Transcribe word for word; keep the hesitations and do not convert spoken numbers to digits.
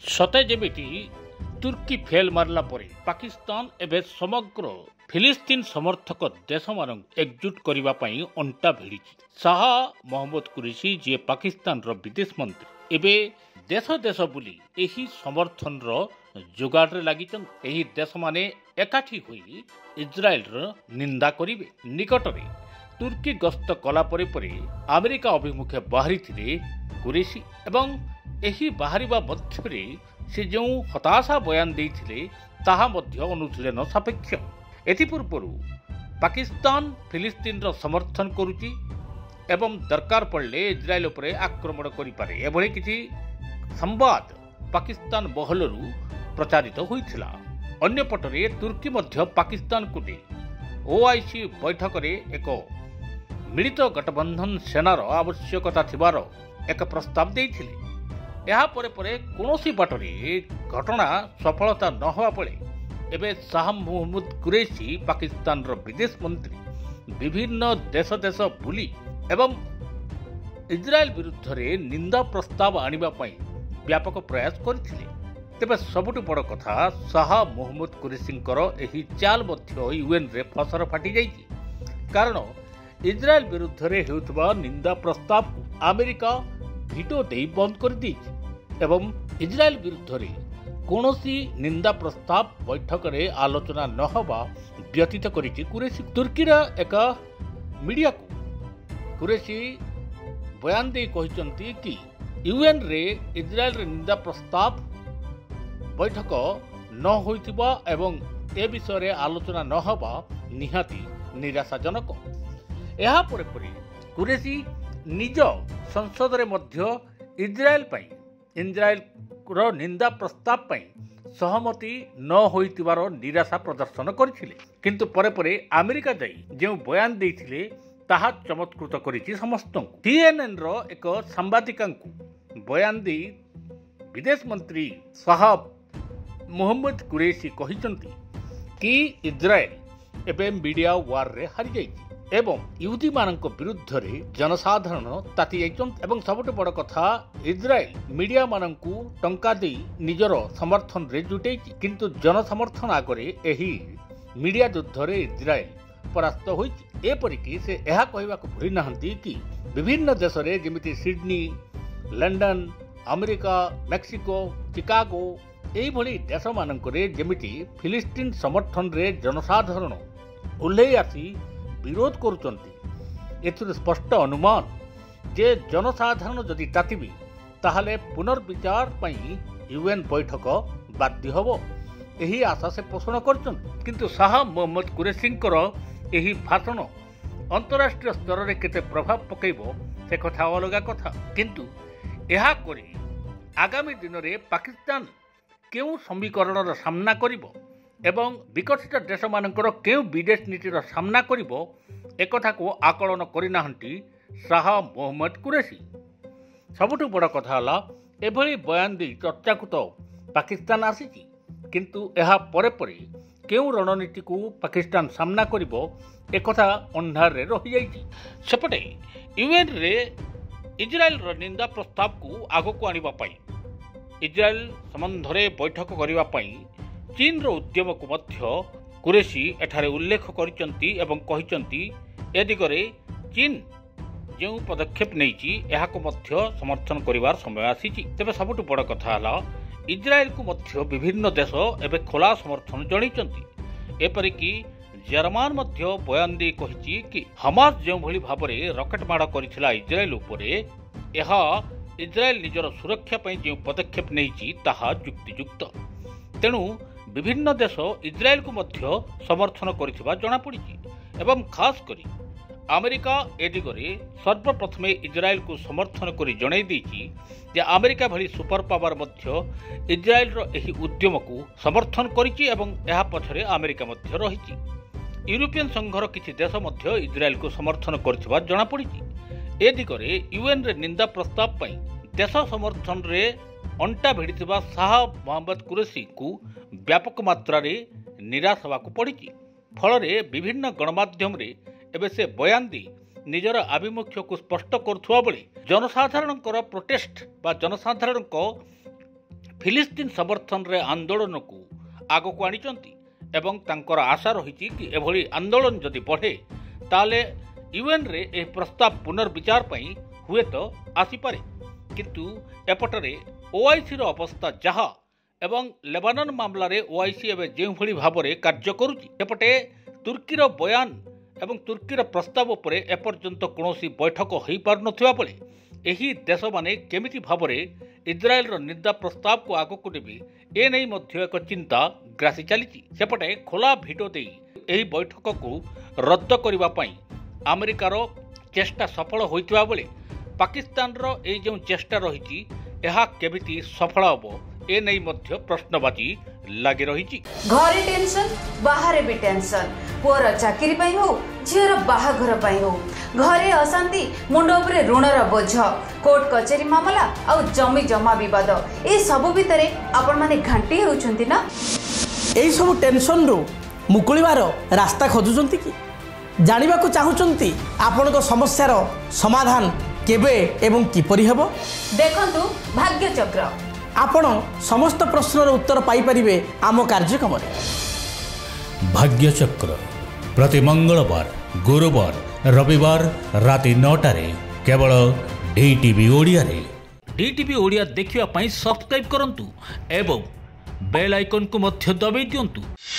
ସତେ ଯେମିତି ତୁର୍କୀ ଫେଲ୍ ମାରିଲା ପରେ ପାକିସ୍ତାନ ଏବେ ସମଗ୍ର ଫିଲିସ୍ତିନ ସମର୍ଥକ ଦେଶମାନଙ୍କୁ ଏକଜୁଟ କରିବା ପାଇଁ ଅଣ୍ଟା ଭିଡ଼ିଛି। ଶାହା ମହମ୍ମଦ କୁରେଶୀ ଯିଏ ପାକିସ୍ତାନର ବିଦେଶ ମନ୍ତ୍ରୀ ଏବେ ଦେଶ ଦେଶ ବୁଲି ଏହି ସମର୍ଥନର ଯୋଗାଡ଼ରେ ଲାଗିଛନ୍ତି। ଏହି ଦେଶମାନେ ଏକାଠି ହୋଇ ଇସ୍ରାଏଲର ନିନ୍ଦା କରିବେ। ନିକଟରେ ତୁର୍କୀ ଗସ୍ତ କଲା ପରେ ପରେ ଆମେରିକା ଅଭିମୁଖେ ବାହାରିଥିଲେ କୁରେଶୀ ଏବଂ ଏହି ବାହାରିବା ମଧ୍ୟରେ ସେ ଯେଉଁ ହତାଶା ବୟାନ ଦେଇଥିଲେ ତାହା ମଧ୍ୟ ଅନୁଶୀଳନ ସାପେକ୍ଷ। ଏଥିପୂର୍ବରୁ ପାକିସ୍ତାନ ଫିଲିସ୍ତିନର ସମର୍ଥନ କରୁଛି ଏବଂ ଦରକାର ପଡ଼ିଲେ ଇସ୍ରାଏଲ ଉପରେ ଆକ୍ରମଣ କରିପାରେ, ଏଭଳି କିଛି ସମ୍ବାଦ ପାକିସ୍ତାନ ମହଲରୁ ପ୍ରଚାରିତ ହୋଇଥିଲା। ଅନ୍ୟପଟରେ ତୁର୍କୀ ମଧ୍ୟ ପାକିସ୍ତାନକୁ ନେଇ ଓଆଇସି ବୈଠକରେ ଏକ ମିଳିତ ଗଠବନ୍ଧନ ସେନାର ଆବଶ୍ୟକତା ଥିବାର ଏକ ପ୍ରସ୍ତାବ ଦେଇଥିଲେ। ଏହା ପରେ ପରେ କୌଣସି ବାଟରେ ଘଟଣା ସଫଳତା ନ ହେବା ବେଳେ ଏବେ ଶାହା ମହମ୍ମଦ କୁରେଶୀ ପାକିସ୍ତାନର ବିଦେଶ ମନ୍ତ୍ରୀ ବିଭିନ୍ନ ଦେଶ ଦେଶ ବୁଲି ଏବଂ ଇସ୍ରାଏଲ ବିରୁଦ୍ଧରେ ନିନ୍ଦା ପ୍ରସ୍ତାବ ଆଣିବା ପାଇଁ ବ୍ୟାପକ ପ୍ରୟାସ କରିଥିଲେ। ତେବେ ସବୁଠୁ ବଡ଼ କଥା, ଶାହା ମହମ୍ମଦ କୁରେଶୀଙ୍କର ଏହି ଚାଲ ମଧ୍ୟ ୟୁଏନ୍ରେ ଫସର ଫାଟିଯାଇଛି। କାରଣ ଇସ୍ରାଏଲ ବିରୁଦ୍ଧରେ ହେଉଥିବା ନିନ୍ଦା ପ୍ରସ୍ତାବକୁ ଆମେରିକା ଭିଟୋ ଦେଇ ବନ୍ଦ କରିଦେଇଛି ଏବଂ ଇସ୍ରାଏଲ ବିରୁଦ୍ଧରେ କୌଣସି ନିନ୍ଦା ପ୍ରସ୍ତାବ ବୈଠକରେ ଆଲୋଚନା ନ ହେବା ବ୍ୟତୀତ କରିଛି କୁରେଶୀ। ତୁର୍କୀର ଏକ ମିଡ଼ିଆକୁ କୁରେଶୀ ବୟାନ ଦେଇ କହିଛନ୍ତି କି ୟୁଏନ୍ରେ ଇସ୍ରାଏଲର ନିନ୍ଦା ପ୍ରସ୍ତାବ ବୈଠକ ନ ହୋଇଥିବା ଏବଂ ଏ ବିଷୟରେ ଆଲୋଚନା ନ ହେବା ନିହାତି ନିରାଶାଜନକ। ଏହା ପରେ ପରେ କୁରେଶୀ ନିଜ ସଂସଦରେ ମଧ୍ୟ ଇସ୍ରାଏଲ ପାଇଁ ଇସ୍ରାଏଲର ନିନ୍ଦା ପ୍ରସ୍ତାବ ପାଇଁ ସହମତି ନ ହୋଇଥିବାର ନିରାଶା ପ୍ରଦର୍ଶନ କରିଥିଲେ। କିନ୍ତୁ ପରେ ପରେ ଆମେରିକା ଯାଇ ଯେଉଁ ବୟାନ ଦେଇଥିଲେ ତାହା ଚମତ୍କୃତ କରିଛି ସମସ୍ତଙ୍କୁ। ସିଏନ୍ଏନ୍ର ଏକ ସାମ୍ବାଦିକାଙ୍କୁ ବୟାନ ଦେଇ ବିଦେଶ ମନ୍ତ୍ରୀ ଶାହା ମହମ୍ମଦ କୁରେଶୀ କହିଛନ୍ତି କି ଇସ୍ରାଏଲ ଏବେ ମିଡ଼ିଆ ୱାରରେ ହାରିଯାଇଛି ଏବଂ ଇହୁଦୀମାନଙ୍କ ବିରୁଦ୍ଧରେ ଜନସାଧାରଣ ତାତି ଯାଇଛନ୍ତି ଏବଂ ସବୁଠୁ ବଡ଼ କଥା, ଇସ୍ରାଏଲ ମିଡ଼ିଆମାନଙ୍କୁ ଟଙ୍କା ଦେଇ ନିଜର ସମର୍ଥନରେ ଜୁଟେଇଛି, କିନ୍ତୁ ଜନସମର୍ଥନ ଆଗରେ ଏହି ମିଡ଼ିଆ ଯୁଦ୍ଧରେ ଇସ୍ରାଏଲ ପରାସ୍ତ ହୋଇଛି। ଏପରିକି ସେ ଏହା କହିବାକୁ ଭୁଲି ନାହାନ୍ତି କି ବିଭିନ୍ନ ଦେଶରେ ଯେମିତି Sydney, London, America, Mexico, Chicago ଏହିଭଳି ଦେଶମାନଙ୍କରେ ଯେମିତି ଫିଲିସ୍ତିନ ସମର୍ଥନରେ ଜନସାଧାରଣ ଓହ୍ଲେଇ ଆସି ବିରୋଧ କରୁଛନ୍ତି, ଏଥିରୁ ସ୍ପଷ୍ଟ ଅନୁମାନ ଯେ ଜନସାଧାରଣ ଯଦି ତାତିବେ ତାହେଲେ ପୁନର୍ବିଚାର ପାଇଁ ୟୁଏନ୍ ବୈଠକ ବାଧ୍ୟ ହେବ, ଏହି ଆଶା ସେ ପୋଷଣ କରିଛନ୍ତି। କିନ୍ତୁ ଶାହା ମହମ୍ମଦ କୁରେଶୀଙ୍କର ଏହି ଭାଷଣ ଅନ୍ତରାଷ୍ଟ୍ରୀୟ ସ୍ତରରେ କେତେ ପ୍ରଭାବ ପକାଇବ ସେ କଥା ଅଲଗା କଥା। କିନ୍ତୁ ଏହା କରି ଆଗାମୀ ଦିନରେ ପାକିସ୍ତାନ କେଉଁ ସମୀକରଣର ସାମ୍ନା କରିବ ଏବଂ ବିକଶିତ ଦେଶମାନଙ୍କର କେଉଁ ବିଦେଶ ନୀତିର ସାମ୍ନା କରିବ ଏକଥାକୁ ଆକଳନ କରିନାହାନ୍ତି ଶାହା ମହମ୍ମଦ କୁରେଶୀ। ସବୁଠୁ ବଡ଼ କଥା ହେଲା, ଏଭଳି ବୟାନ ଦେଇ ଚର୍ଚ୍ଚାକୁ ତ ପାକିସ୍ତାନ ଆସିଛି, କିନ୍ତୁ ଏହା ପରେ ପରେ କେଉଁ ରଣନୀତିକୁ ପାକିସ୍ତାନ ସାମ୍ନା କରିବ ଏକଥା ଅନ୍ଧାରରେ ରହିଯାଇଛି। ସେପଟେ ୟୁଏନ୍ରେ ଇସ୍ରାଏଲର ନିନ୍ଦା ପ୍ରସ୍ତାବକୁ ଆଗକୁ ଆଣିବା ପାଇଁ ଇସ୍ରାଏଲ ସମ୍ବନ୍ଧରେ ବୈଠକ କରିବା ପାଇଁ ଚୀନର ଉଦ୍ୟମକୁ ମଧ୍ୟ କୁରେଶୀ ଏଠାରେ ଉଲ୍ଲେଖ କରିଛନ୍ତି ଏବଂ କହିଛନ୍ତି ଏ ଦିଗରେ ଚୀନ ଯେଉଁ ପଦକ୍ଷେପ ନେଇଛି ଏହାକୁ ମଧ୍ୟ ସମର୍ଥନ କରିବାର ସମୟ ଆସିଛି। ତେବେ ସବୁଠୁ ବଡ଼ କଥା ହେଲା, ଇସ୍ରାଏଲକୁ ମଧ୍ୟ ବିଭିନ୍ନ ଦେଶ ଏବେ ଖୋଲା ସମର୍ଥନ ଜଣାଇଛନ୍ତି। ଏପରିକି ଜର୍ମାନ ମଧ୍ୟ ବୟାନ ଦେଇ କହିଛି କି ହମାସ ଯେଉଁଭଳି ଭାବରେ ରକେଟ ମାଡ଼ କରିଥିଲା ଇସ୍ରାଏଲ ଉପରେ, ଏହା ଇସ୍ରାଏଲ ନିଜର ସୁରକ୍ଷା ପାଇଁ ଯେଉଁ ପଦକ୍ଷେପ ନେଇଛି ତାହା ଯୁକ୍ତିଯୁକ୍ତ। ତେଣୁ ବିଭିନ୍ନ ଦେଶ ଇସ୍ରାଏଲକୁ ମଧ୍ୟ ସମର୍ଥନ କରିଥିବା ଜଣାପଡ଼ିଛି ଏବଂ ଖାସ୍ କରି ଆମେରିକା ଏ ଦିଗରେ ସର୍ବପ୍ରଥମେ ଇସ୍ରାଏଲକୁ ସମର୍ଥନ କରି ଜଣାଇ ଦେଇଛି ଯେ ଆମେରିକା ଭଳି ସୁପର ପାୱାର ମଧ୍ୟ ଇସ୍ରାଏଲର ଏହି ଉଦ୍ୟମକୁ ସମର୍ଥନ କରିଛି ଏବଂ ଏହା ପଛରେ ଆମେରିକା ମଧ୍ୟ ରହିଛି। ୟୁରୋପିଆନ ସଂଘର କିଛି ଦେଶ ମଧ୍ୟ ଇସ୍ରାଏଲକୁ ସମର୍ଥନ କରିଥିବା ଜଣାପଡ଼ିଛି। ଏ ଦିଗରେ ୟୁଏନ୍ରେ ନିନ୍ଦା ପ୍ରସ୍ତାବ ପାଇଁ ଦେଶ ସମର୍ଥନରେ ଅଣ୍ଟା ଭିଡ଼ିଥିବା ଶାହା ମହମ୍ମଦ କୁରେଶୀଙ୍କୁ ବ୍ୟାପକ ମାତ୍ରାରେ ନିରାଶ ହେବାକୁ ପଡ଼ିଛି। ଫଳରେ ବିଭିନ୍ନ ଗଣମାଧ୍ୟମରେ ଏବେ ସେ ବୟାନ ଦେଇ ନିଜର ଆଭିମୁଖ୍ୟକୁ ସ୍ପଷ୍ଟ କରୁଥିବା ବେଳେ ଜନସାଧାରଣଙ୍କର ପ୍ରୋଟେଷ୍ଟ ବା ଜନସାଧାରଣଙ୍କ फिलिस्तीन समर्थन रे आंदोलन को आग को आनिचंती एवं तांकर आशा रही कि एभली आंदोलन जदि बढ़े ताले यूएन रे ए प्रस्ताव पुनर्विचार पई हुए तो आसीपारे किंतु एपटरे ओआईसी रो अवस्था जहा एवं लेबानन मामला रे ओआईसी एवं जो भली भाव में कार्य करुची सेपटे तुर्कीर बयान एवं तुर्कीर प्रस्ताव पर एपर्यंत कौन बैठक हो पार नथिबा बेले एही देश माने केमिति भाव में इज्राएल निंदा प्रस्ताव को आगक नेबे ए नहीं मध्य एक चिंता ग्रासी चली सेपटे खोला भिडो दे एही बैठक को रद्द करने पई अमेरिकार चेष्टा सफल होइतिबा बेले पाकिस्तान रो ए जो चेष्टा रही यह केमिति सफल हबो ए नहीं मध्य प्रश्नबाजी लगी रही। घरे टेंशन बाहर भी टेंशन पुअर चाकरी पाई हो झीर बाहाघर पाई हो घरे अशांति मुंड उपरे ऋणर बोझ कोर्ट कचेरी मामला आ जमी जमा विवाद ए सब भितर आपण माने घांटी होउछंती ना एई सब टेंशन रो मुकुलिबार रास्ता खोजुचंती कि जानिबा को चाहुचंती आपनको समस्यार समाधान केबे एवं किपरि हेबो देखंतु भाग्य चक्र आपण समस्त प्रश्नर उत्तर पाई परिबे आम कार्यक्रम रे भाग्य चक्र प्रति मंगलवार गुरुवार रविवार राति नौटा रे केवल डीटीवी ओडिया रे डीटीवी ओडिया देखिवा पई सब्सक्राइब करंतु एवं बेल आइकन को मध्य दबाई दियंतु।